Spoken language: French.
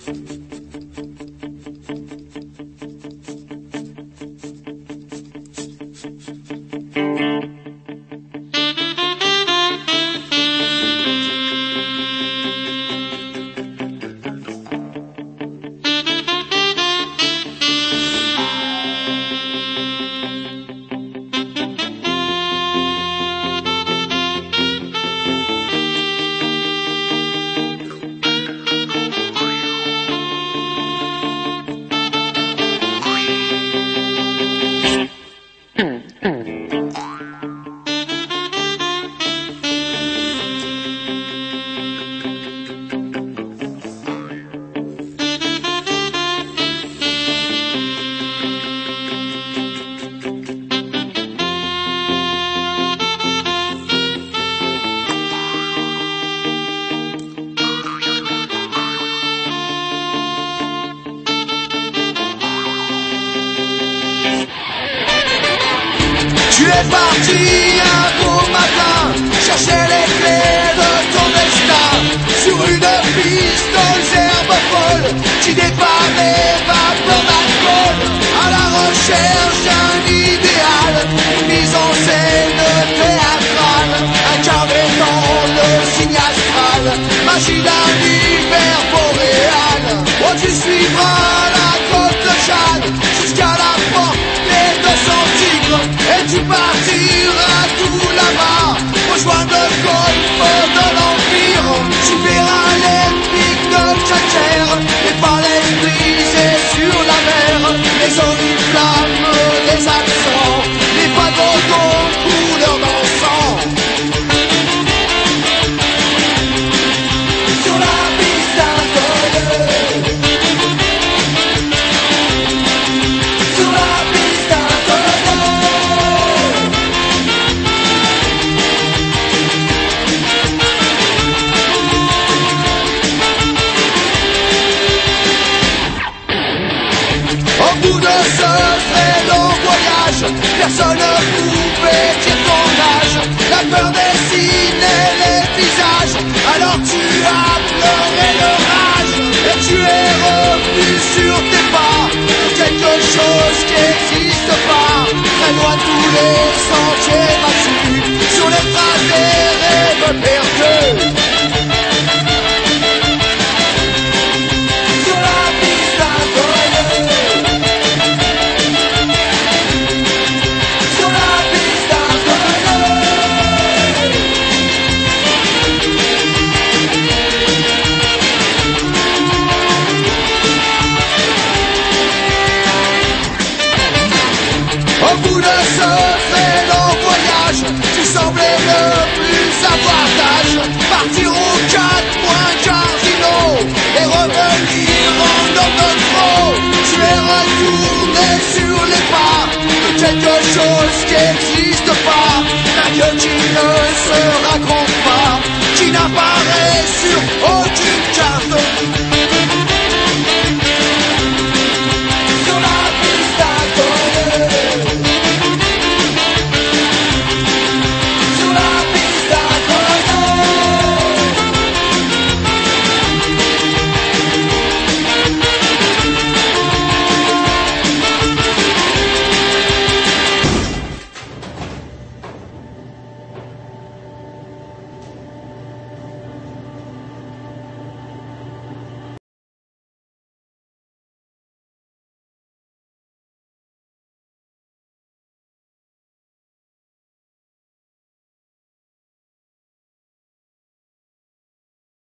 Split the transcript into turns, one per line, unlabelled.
Tu es parti un beau matin chercher les clés de ton destin. Sur une piste aux herbes folles, tu déparais vapeur d'alcool. À la recherche d'un idéal, une mise en scène théâtrale, incarné dans le signe astral, magie d'un hiver boréal. Oh, tu suivras